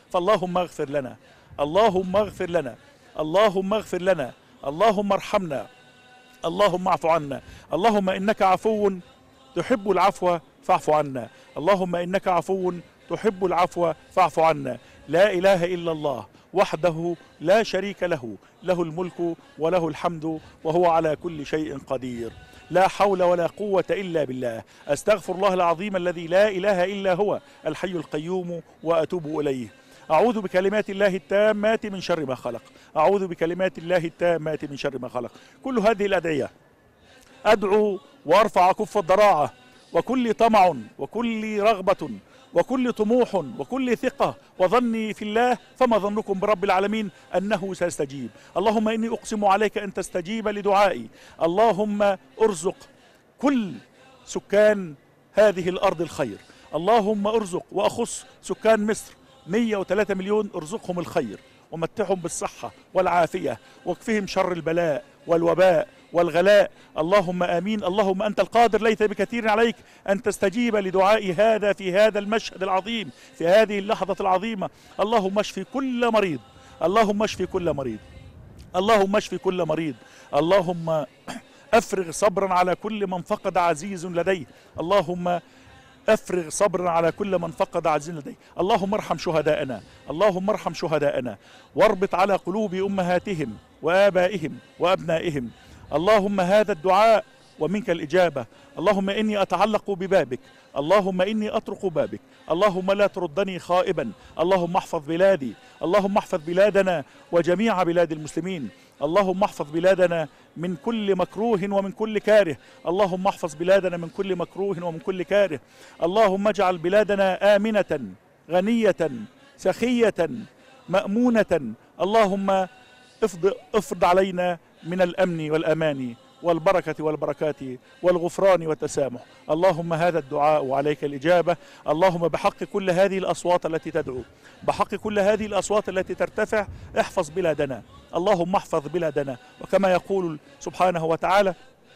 فاللهم اغفر لنا، اللهم اغفر لنا، اللهم اغفر لنا، اللهم ارحمنا، اللهم اعف عنا، اللهم إنك عفو تحب العفو فاعف عنا، اللهم إنك عفو تحب العفو فاعف عنا. لا إله إلا الله وحده لا شريك له، له الملك وله الحمد وهو على كل شيء قدير. لا حول ولا قوة إلا بالله. أستغفر الله العظيم الذي لا إله إلا هو الحي القيوم وأتوب إليه. أعوذ بكلمات الله التامات من شر ما خلق، أعوذ بكلمات الله التامات من شر ما خلق. كل هذه الأدعية أدعو وأرفع كف الضراعة وكل طمع وكل رغبة وكل طموح وكل ثقة وظني في الله، فما ظنكم برب العالمين أنه سيستجيب. اللهم إني أقسم عليك أن تستجيب لدعائي. اللهم ارزق كل سكان هذه الأرض الخير، اللهم ارزق وأخص سكان مصر 103 مليون، ارزقهم الخير ومتعهم بالصحة والعافية واكفهم شر البلاء والوباء والغلاء. اللهم آمين. اللهم أنت القادر ليس بكثير عليك أن تستجيب لدعائي هذا في هذا المشهد العظيم، في هذه اللحظة العظيمة. اللهم اشفي كل مريض، اللهم اشفي كل مريض، اللهم اشفي كل مريض. اللهم أفرغ صبرا على كل من فقد عزيز لديه، اللهم أفرغ صبرا على كل من فقد عزيز لديه. اللهم ارحم شهداءنا، اللهم ارحم شهداءنا، واربط على قلوب أمهاتهم وآبائهم وأبنائهم. اللهم هذا الدعاء ومنك الإجابة. اللهم إني أتعلق ببابك، اللهم إني أطرق بابك، اللهم لا تردني خائبا. اللهم احفظ بلادي، اللهم احفظ بلادنا وجميع بلاد المسلمين. اللهم احفظ بلادنا من كل مكروه ومن كل كاره، اللهم احفظ بلادنا من كل مكروه ومن كل كاره. اللهم اجعل بلادنا آمنة غنية سخية مأمونة. اللهم افرض علينا من الأمن والأمان والبركة والبركات والغفران والتسامح. اللهم هذا الدعاء وعليك الإجابة. اللهم بحق كل هذه الأصوات التي تدعو، بحق كل هذه الأصوات التي ترتفع، احفظ بلادنا، اللهم احفظ بلادنا. وكما يقول سبحانه وتعالى: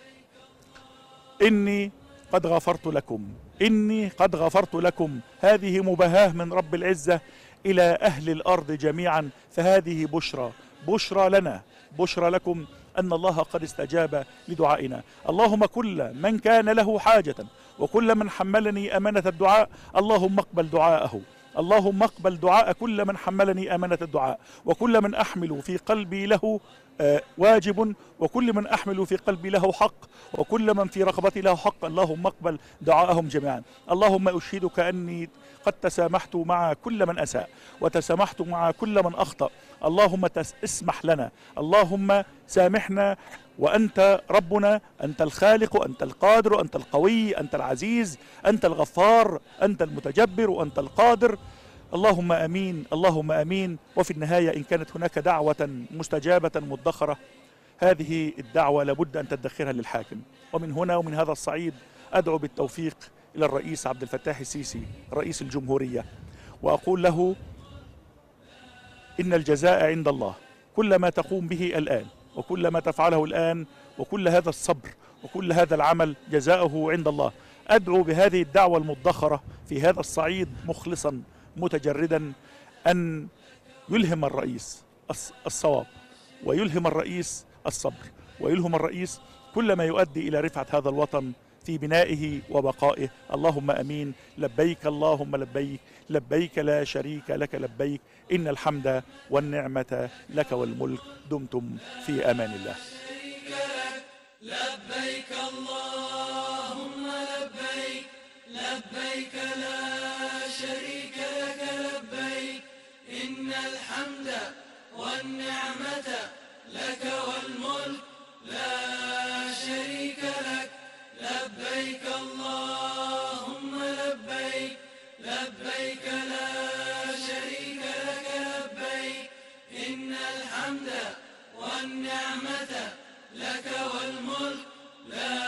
إني قد غفرت لكم، إني قد غفرت لكم. هذه مباهاة من رب العزة إلى أهل الأرض جميعا، فهذه بشرى، بشرى لنا، بشرى لكم أن الله قد استجاب لدعائنا. اللهم كل من كان له حاجة وكل من حملني أمانة الدعاء، اللهم اقبل دعاءه، اللهم اقبل دعاء كل من حملني أمانة الدعاء، وكل من أحمل في قلبي له واجب، وكل من أحمل في قلبي له حق، وكل من في رغبتي له حق. اللهم اقبل دعاءهم جميعا. اللهم أشهدك أني قد تسامحت مع كل من أساء وتسامحت مع كل من أخطأ. اللهم اسمح لنا، اللهم سامحنا، وأنت ربنا، أنت الخالق، أنت القادر، أنت القوي، أنت العزيز، أنت الغفار، أنت المتجبر، وأنت القادر. اللهم آمين، اللهم آمين. وفي النهاية إن كانت هناك دعوة مستجابة مدخرة، هذه الدعوة لابد أن تدخرها للحاكم. ومن هنا ومن هذا الصعيد أدعو بالتوفيق إلى الرئيس عبد الفتاح السيسي رئيس الجمهورية، وأقول له: إن الجزاء عند الله، كل ما تقوم به الآن وكل ما تفعله الآن وكل هذا الصبر وكل هذا العمل جزاؤه عند الله. أدعو بهذه الدعوة المدخرة في هذا الصعيد مخلصا متجردا أن يلهم الرئيس الصواب، ويلهم الرئيس الصبر، ويلهم الرئيس كل ما يؤدي إلى رفعة هذا الوطن في بنائه وبقائه. اللهم أمين. لبيك اللهم لبيك، لبيك لا شريك لك لبيك، إن الحمد والنعمة لك والملك، دمتم في أمان الله. لبيك اللهم لبيك، لبيك لا شريك لك لبيك، إن الحمد والنعمة لك والملك لا شريك لك. لبيك اللهم لبيك، لبيك لا شريك لك لبيك، إن الحمد والنعمة لك والملك لا